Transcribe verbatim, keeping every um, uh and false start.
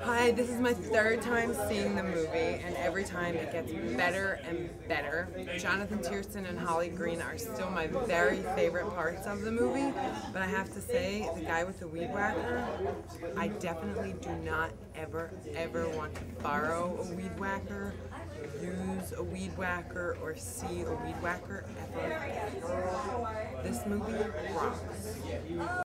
Hi, this is my third time seeing the movie, and every time it gets better and better. Jonathan Tiersten and Holly Greene are still my very favorite parts of the movie, but I have to say, the guy with the weed whacker, I definitely do not ever, ever want to borrow a weed whacker, use a weed whacker, or see a weed whacker ever again. This movie rocks.